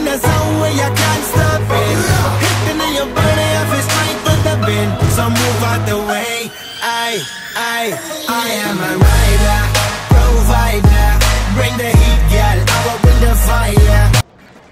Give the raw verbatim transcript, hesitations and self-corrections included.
the zone where you can't stop it. Hitting in your body, I feel straight with the bin. So move out the way. I, I, I am a rider, provider.